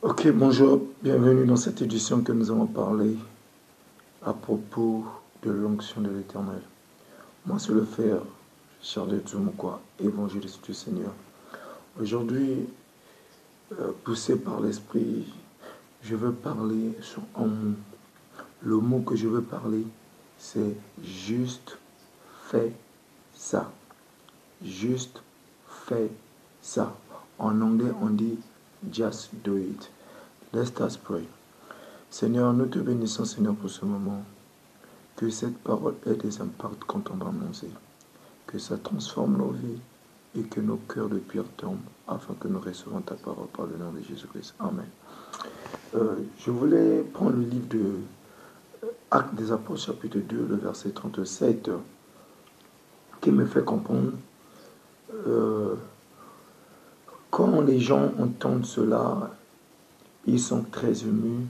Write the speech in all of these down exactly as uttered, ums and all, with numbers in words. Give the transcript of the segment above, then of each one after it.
Ok, bonjour, bienvenue dans cette édition que nous allons parler à propos de l'onction de l'Éternel. Moi, c'est le frère Charles Tsumukwa, évangéliste du Seigneur. Aujourd'hui, euh, poussé par l'Esprit, je veux parler sur un mot. Le mot que je veux parler, c'est juste fais ça. Juste fais ça. En anglais, on dit just do it. Let us pray. Seigneur, nous te bénissons, Seigneur, pour ce moment. Que cette parole ait des impacts quand on va annoncer. Que ça transforme nos vies et que nos cœurs de pierre tombent afin que nous recevons ta parole par le nom de Jésus-Christ. Amen. Euh, je voulais prendre le livre de Actes des Apôtres, chapitre deux, le verset trente-sept, qui me fait comprendre euh, quand les gens entendent cela, ils sont très émus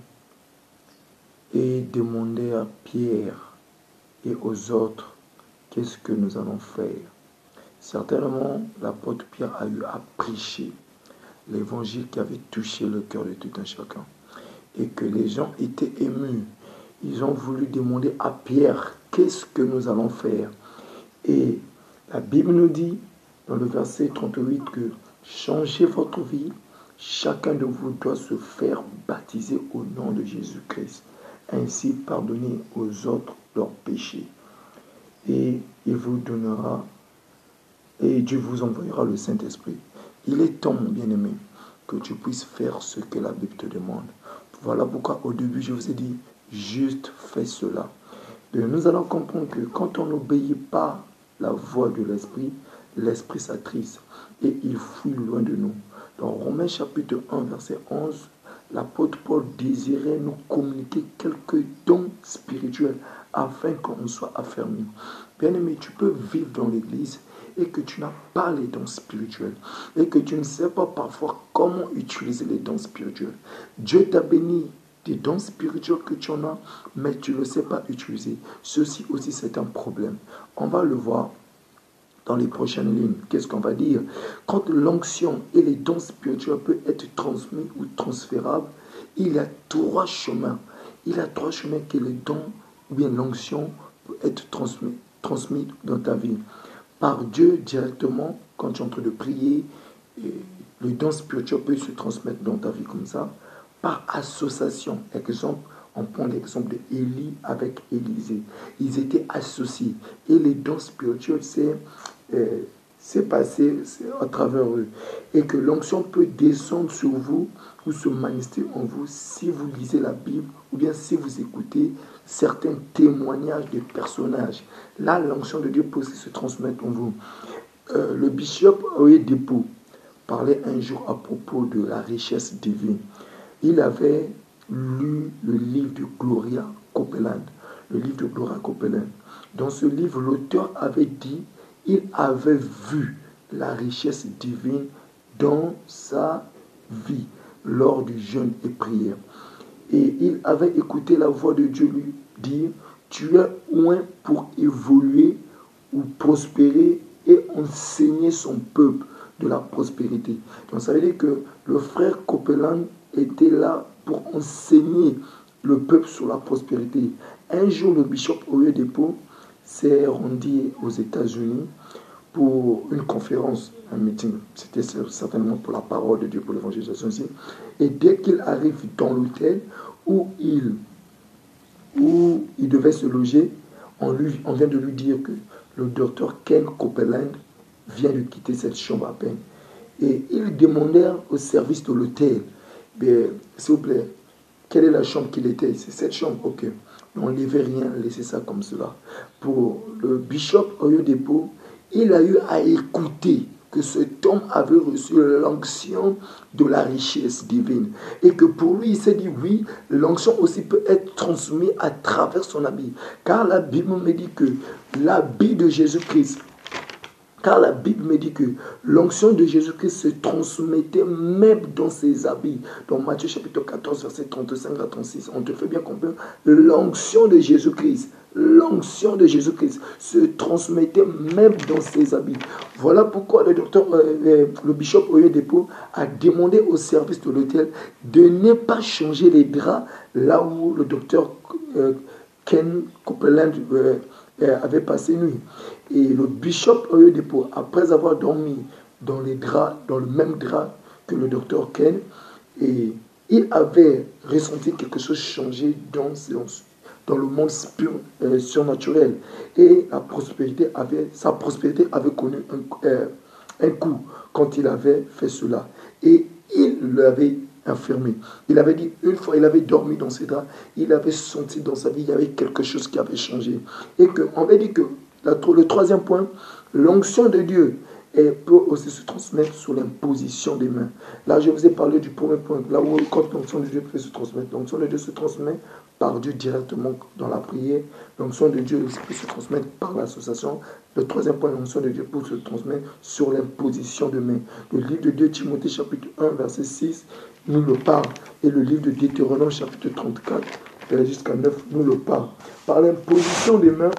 et demandaient à Pierre et aux autres qu'est-ce que nous allons faire. Certainement, l'apôtre Pierre a eu à prêcher l'évangile qui avait touché le cœur de tout un chacun et que les gens étaient émus. Ils ont voulu demander à Pierre qu'est-ce que nous allons faire. Et la Bible nous dit dans le verset trente-huit que changez votre vie. Chacun de vous doit se faire baptiser au nom de Jésus-Christ. Ainsi, pardonnez aux autres leurs péchés. Et il vous donnera, et Dieu vous envoyera le Saint-Esprit. Il est temps, mon bien-aimé, que tu puisses faire ce que la Bible te demande. Voilà pourquoi au début, je vous ai dit, juste fais cela. Et nous allons comprendre que quand on n'obéit pas la voix de l'Esprit, l'Esprit s'attriste et il fuit loin de nous. Dans Romains chapitre un, verset onze, l'apôtre Paul désirait nous communiquer quelques dons spirituels afin qu'on soit affermis. Bien-aimé, tu peux vivre dans l'église et que tu n'as pas les dons spirituels et que tu ne sais pas parfois comment utiliser les dons spirituels. Dieu t'a béni des dons spirituels que tu en as, mais tu ne le sais pas utiliser. Ceci aussi, c'est un problème. On va le voir dans les prochaines lignes. Qu'est-ce qu'on va dire? Quand l'onction et les dons spirituels peuvent être transmis ou transférables, il y a trois chemins. Il y a trois chemins que les dons ou bien l'onction peut être transmis, transmis dans ta vie. Par Dieu directement, quand tu es en train de prier, et le don spirituel peut se transmettre dans ta vie comme ça. Par association, exemple, on prend l'exemple d'Élie avec Élisée. Ils étaient associés. Et les dons spirituels, c'est euh, passé à travers eux. Et que l'onction peut descendre sur vous ou se manifester en vous si vous lisez la Bible ou bien si vous écoutez certains témoignages de personnages. Là, l'onction de Dieu peut aussi se transmettre en vous. Euh, le bishop Oyedepo parlait un jour à propos de la richesse divine. Il avait lu le livre de Gloria Copeland, le livre de Gloria Copeland. Dans ce livre, l'auteur avait dit il avait vu la richesse divine dans sa vie lors du jeûne et prière. Et il avait écouté la voix de Dieu lui dire tu es loin pour évoluer ou prospérer et enseigner son peuple de la prospérité. Donc ça veut dire que le frère Copeland était là pour enseigner le peuple sur la prospérité. Un jour, le bishop Oyedepo s'est rendu aux États-Unis pour une conférence, un meeting. C'était certainement pour la parole de Dieu, pour l'évangélisation aussi. Et dès qu'il arrive dans l'hôtel où il, où il devait se loger, on, lui, on vient de lui dire que le docteur Ken Copeland vient de quitter cette chambre à peine. Et il demandait au service de l'hôtel, s'il vous plaît, quelle est la chambre qu'il était? C'est cette chambre, ok. N'enlevez rien, laissez ça comme cela. Pour le bishop Oyedepo, il a eu à écouter que cet homme avait reçu l'onction de la richesse divine. Et que pour lui, il s'est dit, oui, l'onction aussi peut être transmise à travers son habit. Car la Bible me dit que l'habit de Jésus-Christ, Car la Bible me dit que l'onction de Jésus-Christ se transmettait même dans ses habits. Dans Matthieu chapitre quatorze, verset trente-cinq à trente-six, on te fait bien comprendre, l'onction de Jésus-Christ, l'onction de Jésus-Christ se transmettait même dans ses habits. Voilà pourquoi le docteur, euh, le bishop Oyedepo a demandé au service de l'hôtel de ne pas changer les draps là où le docteur euh, Ken Copeland euh, avait passé nuit. Et le bishop Oyedepo, après avoir dormi dans les draps, dans le même drap que le docteur Ken, et il avait ressenti quelque chose changer dans, dans le monde euh, surnaturel. Et la prospérité avait, sa prospérité avait connu un, euh, un coup quand il avait fait cela. Et il l'avait infirmé. Il avait dit, une fois il avait dormi dans ses draps, il avait senti dans sa vie, il y avait quelque chose qui avait changé. Et qu'on avait dit que la, le troisième point, l'onction de Dieu et peut aussi se transmettre sous l'imposition des mains. Là, je vous ai parlé du premier point, là où quand l'onction de Dieu peut se transmettre. L'onction de Dieu se transmet par Dieu directement dans la prière. L'onction de Dieu peut se transmettre par l'association. Le troisième point, l'onction de Dieu peut se transmettre sur l'imposition de mains. Le livre de deux Timothée chapitre un, verset six, nous le parle. Et le livre de Deutéronome chapitre trente-quatre, jusqu'à neuf, nous le parle. Par l'imposition des mains,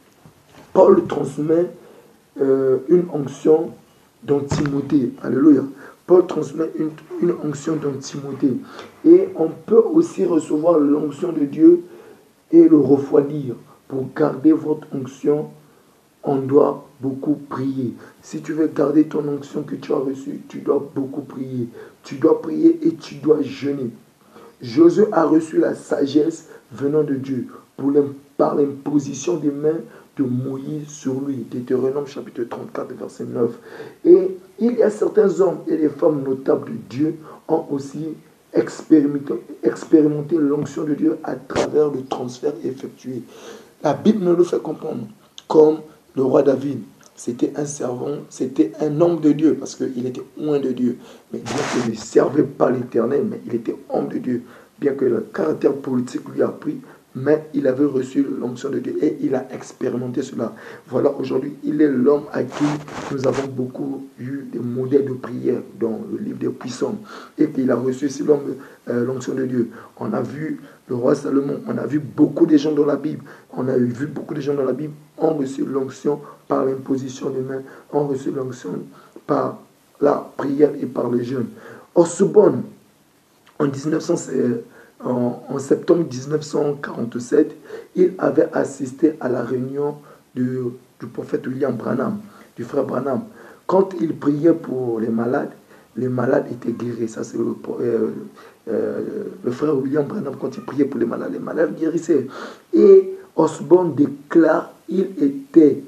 Paul transmet euh, une onction dans Timothée. Alléluia. Paul transmet une, une onction dans Timothée. Et on peut aussi recevoir l'onction de Dieu et le refroidir. Pour garder votre onction, on doit beaucoup prier. Si tu veux garder ton onction que tu as reçue, tu dois beaucoup prier. Tu dois prier et tu dois jeûner. Josué a reçu la sagesse venant de Dieu pour par l'imposition des mains de Moïse sur lui. Deutéronome chapitre trente-quatre, verset neuf. Et il y a certains hommes et des femmes notables de Dieu ont aussi expérimenté, expérimenté l'onction de Dieu à travers le transfert effectué. La Bible nous le fait comprendre, comme le roi David. C'était un servant, c'était un homme de Dieu, parce qu'il était oint de Dieu. Mais bien qu'il ne servait pas l'Éternel, mais il était homme de Dieu. Bien que le caractère politique lui a pris, mais il avait reçu l'onction de Dieu et il a expérimenté cela. Voilà, aujourd'hui, il est l'homme à qui nous avons beaucoup eu des modèles de prière dans le livre des puissants. Et qu'il a reçu aussi euh, l'onction de Dieu. On a vu le roi Salomon, on a vu beaucoup de gens dans la Bible. On a vu beaucoup de gens dans la Bible ont reçu l'onction par l'imposition des mains, ont reçu l'onction par la prière et par le jeûne. Osborne, en dix-neuf cents, En, en septembre dix-neuf cent quarante-sept, il avait assisté à la réunion du, du prophète William Branham, du frère Branham. Quand il priait pour les malades, les malades étaient guéris. Ça, c'est le, euh, euh, le frère William Branham, quand il priait pour les malades, les malades guérissaient. Et Osborne déclare qu'il était,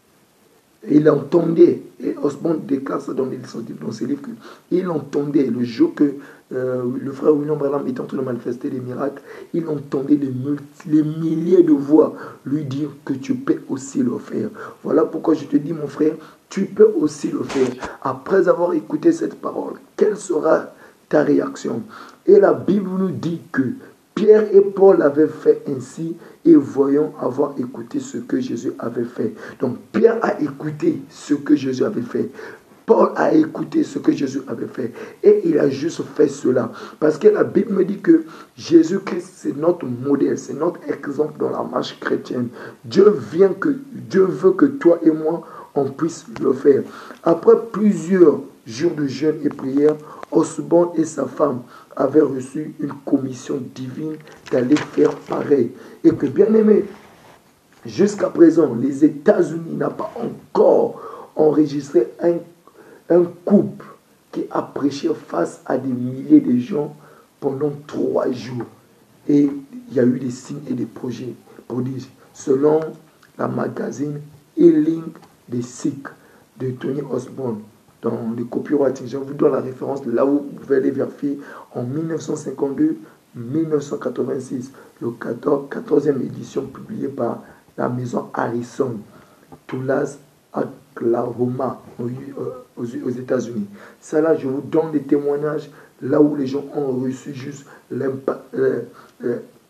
il entendait, et Osborne déclare ça dans, dans ses livres, qu'il entendait le jour que Euh, le frère William Branham était en train de manifester des miracles, il entendait les, les milliers de voix lui dire que tu peux aussi le faire. Voilà pourquoi je te dis, mon frère, tu peux aussi le faire. Après avoir écouté cette parole, quelle sera ta réaction? Et la Bible nous dit que Pierre et Paul avaient fait ainsi et voyons avoir écouté ce que Jésus avait fait. Donc Pierre a écouté ce que Jésus avait fait. Paul a écouté ce que Jésus avait fait et il a juste fait cela. Parce que la Bible me dit que Jésus-Christ, c'est notre modèle, c'est notre exemple dans la marche chrétienne. Dieu, vient que, Dieu veut que toi et moi, on puisse le faire. Après plusieurs jours de jeûne et prière, Osborne et sa femme avaient reçu une commission divine d'aller faire pareil. Et que, bien aimé, jusqu'à présent, les États-Unis n'ont pas encore enregistré un Un couple qui a prêché face à des milliers de gens pendant trois jours. Et il y a eu des signes et des projets prodiges. Selon la magazine Healing des Sikhs de Tony Osborne, dans le copywriting, je vous donne la référence là où vous pouvez aller vérifier, en dix-neuf cent cinquante-deux mille neuf cent quatre-vingt-six, le quatorzième édition publiée par la maison Harrison, Tulsa, Oklahoma, aux États-Unis. Ça là, je vous donne des témoignages là où les gens ont reçu juste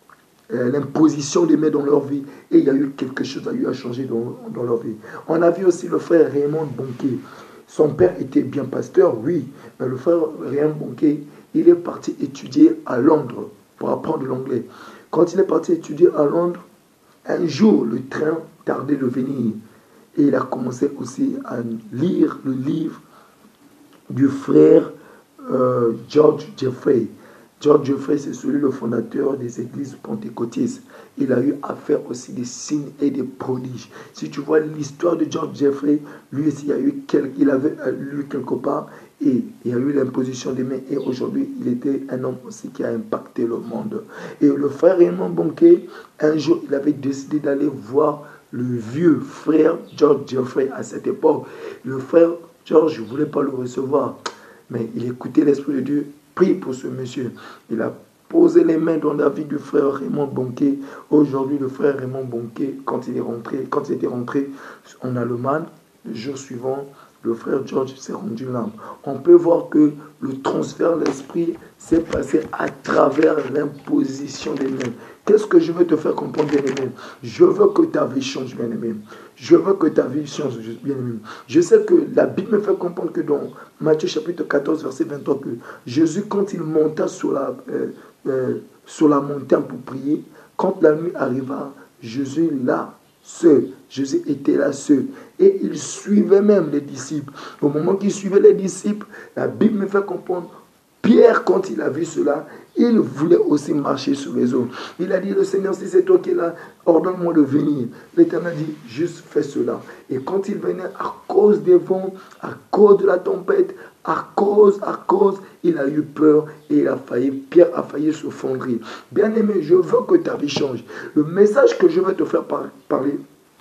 euh, l'imposition des mains dans leur vie et il y a eu quelque chose a eu à changer dans, dans leur vie. On a vu aussi le frère Raymond Bonquet. Son père était bien pasteur, oui, mais le frère Raymond Bonquet, il est parti étudier à Londres pour apprendre l'anglais. Quand il est parti étudier à Londres, un jour, le train tardait de venir et il a commencé aussi à lire le livre du frère euh, George Jeffrey. George Jeffrey, c'est celui le fondateur des églises pentecôtistes. Il a eu à faire aussi des signes et des prodiges. Si tu vois l'histoire de George Jeffrey, lui aussi, il, a eu quel, il avait lu quelque part et il y a eu l'imposition des mains. Et aujourd'hui, il était un homme aussi qui a impacté le monde. Et le frère Raymond Bonquet, un jour, il avait décidé d'aller voir le vieux frère George Jeffrey à cette époque. Le frère George ne voulait pas le recevoir, mais il écoutait l'Esprit de Dieu. Prie pour ce monsieur. Il a posé les mains dans la vie du frère Raymond Bonquet. Aujourd'hui, le frère Raymond Bonquet, quand il est rentré, quand il était rentré en Allemagne, le jour suivant, le frère George s'est rendu là. On peut voir que le transfert de l'esprit s'est passé à travers l'imposition des mains. Qu'est-ce que je veux te faire comprendre, bien-aimé? Je veux que ta vie change, bien-aimé. Je veux que ta vie change, bien-aimé. Je sais que la Bible me fait comprendre que dans Matthieu chapitre quatorze, verset vingt-trois, que Jésus, quand il monta sur la, euh, euh, sur la montagne pour prier, quand la nuit arriva, Jésus là, seul. Jésus était là seul. Et il suivait même les disciples. Au moment qu'il suivait les disciples, la Bible me fait comprendre, Pierre, quand il a vu cela, il voulait aussi marcher sur les eaux. Il a dit, le Seigneur, si c'est toi qui es là, ordonne-moi de venir. L'Éternel a dit, juste fais cela. Et quand il venait, à cause des vents, à cause de la tempête, à cause, à cause, il a eu peur et il a failli, Pierre a failli se fondrer. Bien-aimé, je veux que ta vie change. Le message que je veux te faire par, parler,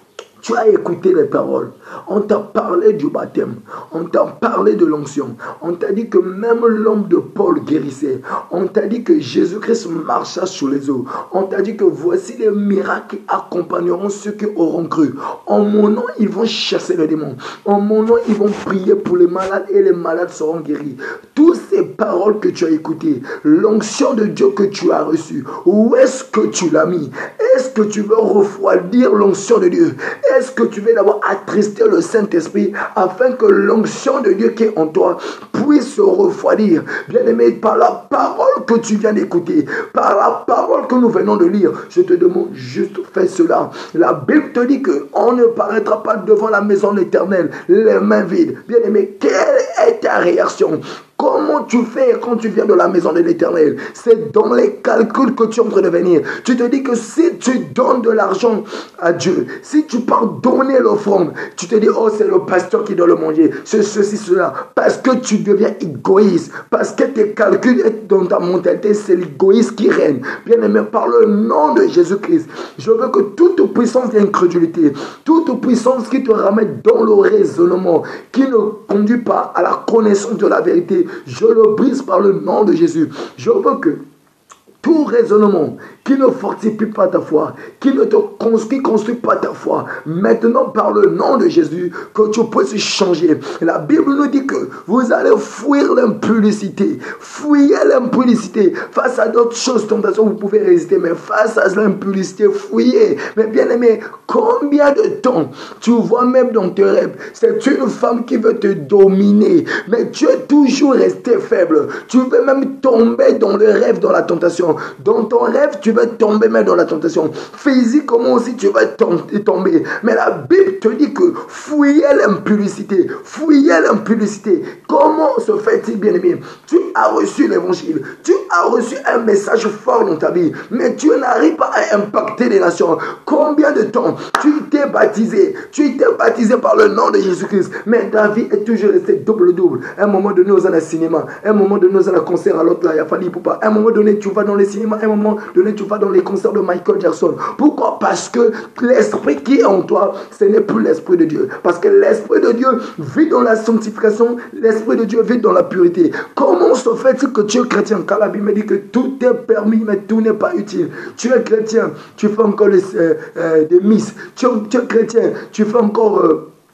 tu as écouté les paroles. On t'a parlé du baptême. On t'a parlé de l'onction. On t'a dit que même l'homme de Paul guérissait. On t'a dit que Jésus-Christ marcha sur les eaux. On t'a dit que voici les miracles qui accompagneront ceux qui auront cru. En mon nom, ils vont chasser les démons. En mon nom, ils vont prier pour les malades et les malades seront guéris. Toutes ces paroles que tu as écoutées, l'onction de Dieu que tu as reçue, où est-ce que tu l'as mis? Est-ce que tu veux refroidir l'onction de Dieu? Est-ce que tu veux d'abord attrister le Saint-Esprit afin que l'onction de Dieu qui est en toi puisse se refroidir? Bien-aimé, par la parole que tu viens d'écouter, par la parole que nous venons de lire, je te demande juste fais cela. La Bible te dit qu'on ne paraîtra pas devant la maison de l'Éternel les mains vides. Bien-aimé, quelle est ta réaction? Comment tu fais quand tu viens de la maison de l'Éternel? C'est dans les calculs que tu es en train de venir. Tu te dis que si tu donnes de l'argent à Dieu, si tu pars donner l'offrande, tu te dis, oh, c'est le pasteur qui doit le manger, c'est ceci, cela. Parce que tu deviens égoïste, parce que tes calculs dans ta mentalité, c'est l'égoïsme qui règne. Bien aimé, par le nom de Jésus-Christ, je veux que toute puissance d'incrédulité, toute puissance qui te ramène dans le raisonnement, qui ne conduit pas à la connaissance de la vérité, je le brise par le nom de Jésus. Je veux que tout raisonnement qui ne fortifie pas ta foi, qui ne te construit, construit pas ta foi, maintenant par le nom de Jésus, que tu puisses changer. La Bible nous dit que vous allez fuir l'impudicité. Fuyez l'impudicité. Face à d'autres choses, tentations, vous pouvez résister, mais face à l'impudicité, fuyez. Mais bien aimé, combien de temps tu vois même dans tes rêves, c'est une femme qui veut te dominer, mais tu es toujours resté faible. Tu veux même tomber dans le rêve, dans la tentation. Dans ton rêve, tu vas tomber même dans la tentation. Physiquement aussi, tu vas tomber. Mais la Bible te dit que fuyez l'impudicité. Fuyez l'impudicité. Comment se fait-il, bien-aimé? Tu as reçu l'évangile. Tu as reçu un message fort dans ta vie. Mais tu n'arrives pas à impacter les nations. Combien de temps tu t'es baptisé? Tu t'es baptisé par le nom de Jésus-Christ. Mais ta vie est toujours restée double-double. Un moment donné, nous allons au cinéma. Un moment donné, nous allons au concert à l'autre là. Il y a fallu pour pas. Un moment donné, tu vas dans les cinémas. Un moment donné, tu vas dans les concerts de Michael Jackson. Pourquoi? Parce que l'esprit qui est en toi, ce n'est plus l'esprit de Dieu. Parce que l'esprit de Dieu vit dans la sanctification. L'esprit de Dieu vit dans la pureté. Comment se fait-il que tu es chrétien? Car la Bible me dit que tout est permis, mais tout n'est pas utile. Tu es chrétien, tu fais encore les, euh, euh, des misses. Tu es, tu es chrétien, tu fais encore... Euh,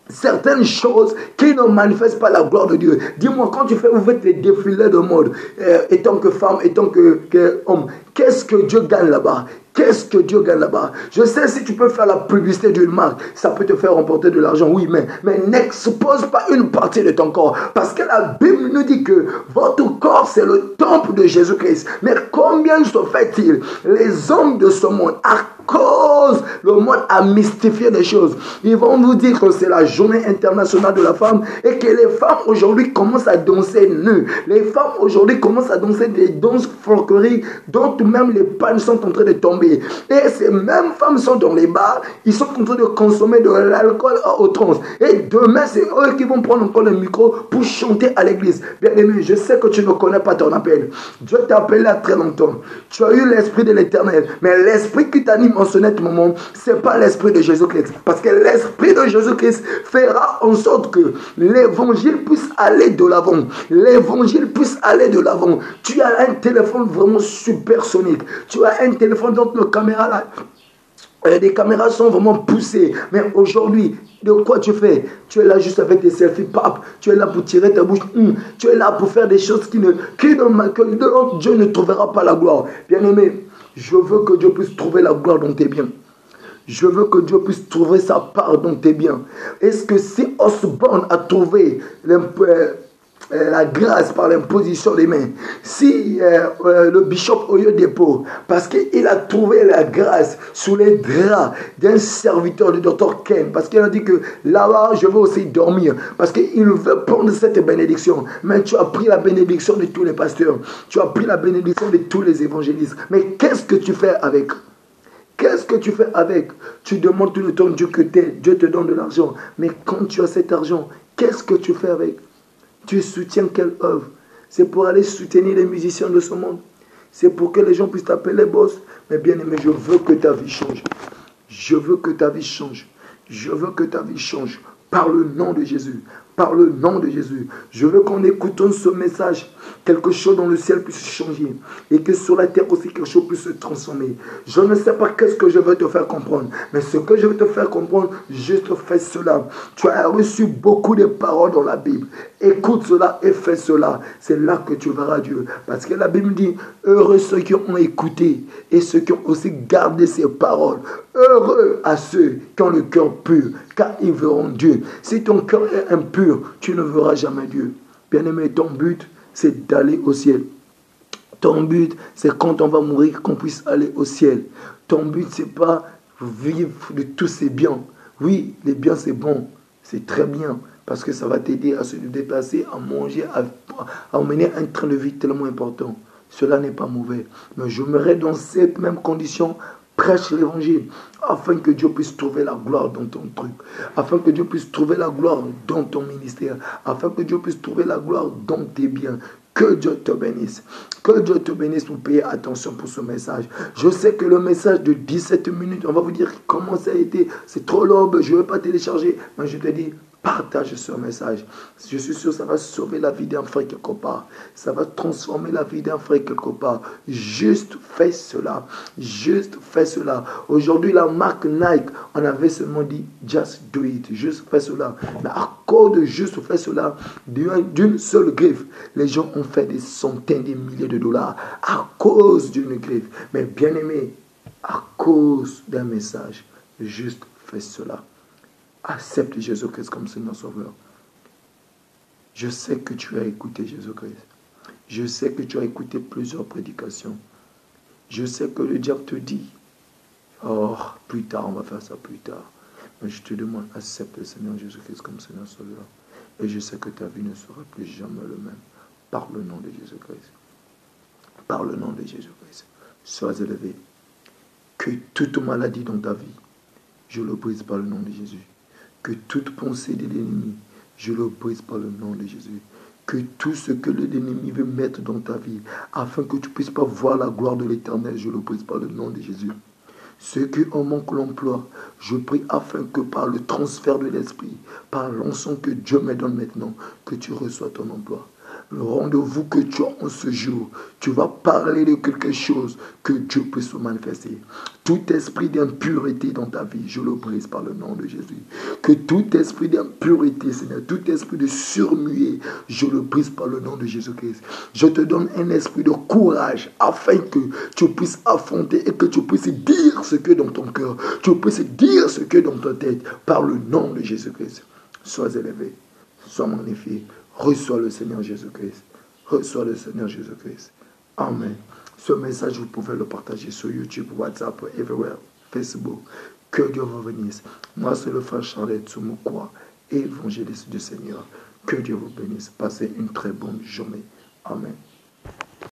certaines choses qui ne manifestent pas la gloire de Dieu. Dis-moi, quand tu fais, vous faites les défilés de mode, euh, étant que femme, étant que, que homme, qu'est-ce que Dieu gagne là-bas? Qu'est-ce que Dieu gagne là-bas? Je sais, si tu peux faire la publicité d'une marque, ça peut te faire remporter de l'argent, oui, mais, mais n'expose pas une partie de ton corps. Parce que la Bible nous dit que votre corps, c'est le temple de Jésus-Christ. Mais combien se fait-il, les hommes de ce monde, à cause le monde a mystifié les choses, ils vont vous dire que c'est la journée internationale de la femme et que les femmes aujourd'hui commencent à danser nues. Les femmes aujourd'hui commencent à danser des danses folkloriques dont même les pannes sont en train de tomber. Et ces mêmes femmes sont dans les bars, ils sont en train de consommer de l'alcool à outrance. Et demain, c'est eux qui vont prendre encore le micro pour chanter à l'église. Bien aimé, je sais que tu ne connais pas ton appel. Dieu t'a appelé à très longtemps. Tu as eu l'esprit de l'Éternel, mais l'esprit qui t'anime en ce net moment, ce n'est pas l'esprit de Jésus-Christ. Parce que l'esprit de Jésus-Christ fera en sorte que l'évangile puisse aller de l'avant. L'évangile puisse aller de l'avant. Tu as un téléphone vraiment supersonique. Tu as un téléphone dont le caméra là, euh, les caméras sont vraiment poussées. Mais aujourd'hui, de quoi tu fais? Tu es là juste avec tes selfies, pap. Tu es là pour tirer ta bouche. Hum. Tu es là pour faire des choses qui ne, qui ne, que dont Dieu ne trouvera pas la gloire. Bien aimé, je veux que Dieu puisse trouver la gloire dans tes biens. Je veux que Dieu puisse trouver sa part dans tes biens. Est-ce que si Osborne a trouvé la grâce par l'imposition des mains, si euh, euh, le bishop Oyo Dépôt, parce qu'il a trouvé la grâce sous les draps d'un serviteur du docteur Ken, parce qu'il a dit que là-bas je veux aussi dormir, parce qu'il veut prendre cette bénédiction, mais tu as pris la bénédiction de tous les pasteurs, tu as pris la bénédiction de tous les évangélistes, mais qu'est-ce que tu fais avec? Qu'est-ce que tu fais avec? Tu demandes tout le temps Dieu que t'es, Dieu te donne de l'argent, mais quand tu as cet argent, qu'est-ce que tu fais avec? Tu soutiens quelle œuvre? C'est pour aller soutenir les musiciens de ce monde. C'est pour que les gens puissent t'appeler boss. Mais bien aimé, je veux que ta vie change. Je veux que ta vie change. Je veux que ta vie change. Par le nom de Jésus. Par le nom de Jésus. Je veux qu'en écoutant ce message, quelque chose dans le ciel puisse changer. Et que sur la terre aussi, quelque chose puisse se transformer. Je ne sais pas qu'est-ce que je veux te faire comprendre. Mais ce que je veux te faire comprendre, juste fais cela. Tu as reçu beaucoup de paroles dans la Bible. Écoute cela et fais cela. C'est là que tu verras Dieu. Parce que la Bible dit, heureux ceux qui ont écouté et ceux qui ont aussi gardé ces paroles. Heureux à ceux qui ont le cœur pur, car ils verront Dieu. Si ton cœur est impur, tu ne verras jamais Dieu. Bien-aimé, ton but, c'est d'aller au ciel. Ton but, c'est quand on va mourir, qu'on puisse aller au ciel. Ton but, c'est pas vivre de tous ces biens. Oui, les biens, c'est bon. C'est très bien. Parce que ça va t'aider à se déplacer, à manger, à, à emmener un train de vie tellement important. Cela n'est pas mauvais. Mais je me dans cette même condition, prêche l'évangile, afin que Dieu puisse trouver la gloire dans ton truc, afin que Dieu puisse trouver la gloire dans ton ministère, afin que Dieu puisse trouver la gloire dans tes biens. Que Dieu te bénisse. Que Dieu te bénisse pour payer attention pour ce message. Je sais que le message de dix-sept minutes, on va vous dire comment ça a été. C'est trop long, je ne vais pas télécharger. Mais je te dis, partage ce message. Je suis sûr que ça va sauver la vie d'un frère quelque part. Ça va transformer la vie d'un frère quelque part. Juste fais cela. Juste fais cela. Aujourd'hui, la marque Nike, on avait seulement dit just do it. Juste fais cela. Mais à cause de juste fais cela, d'une seule griffe, les gens ont fait des centaines de milliers de dollars à cause d'une griffe. Mais bien aimé, à cause d'un message, juste fais cela. Accepte Jésus-Christ comme Seigneur Sauveur. Je sais que tu as écouté Jésus-Christ. Je sais que tu as écouté plusieurs prédications. Je sais que le diable te dit, oh, plus tard, on va faire ça plus tard. Mais je te demande, accepte le Seigneur Jésus-Christ comme Seigneur Sauveur. Et je sais que ta vie ne sera plus jamais le même. Par le nom de Jésus-Christ. Par le nom de Jésus-Christ. Sois élevé. Que toute maladie dans ta vie, je le brise par le nom de Jésus. Que toute pensée de l'ennemi, je le brise par le nom de Jésus. Que tout ce que l'ennemi veut mettre dans ta vie, afin que tu ne puisses pas voir la gloire de l'Éternel, je le brise par le nom de Jésus. Ceux qui en manquent l'emploi, je prie afin que par le transfert de l'esprit, par l'onction que Dieu me donne maintenant, que tu reçois ton emploi. Le rendez-vous que tu as en ce jour, tu tu vas parler de quelque chose que Dieu puisse se manifester. Tout esprit d'impureté dans ta vie, je le brise par le nom de Jésus. Que tout esprit d'impureté, Seigneur, tout esprit de surmuer, je le brise par le nom de Jésus-Christ. Je te donne un esprit de courage afin que tu puisses affronter et que tu puisses dire ce que dans ton cœur, tu puisses dire ce que dans ta tête par le nom de Jésus-Christ. Sois élevé, sois magnifié. Reçois le Seigneur Jésus-Christ. Reçois le Seigneur Jésus-Christ. Amen. Ce message, vous pouvez le partager sur YouTube, WhatsApp, everywhere, Facebook. Que Dieu vous bénisse. Moi, c'est le frère Charles Tsumukwa, évangéliste du Seigneur. Que Dieu vous bénisse. Passez une très bonne journée. Amen.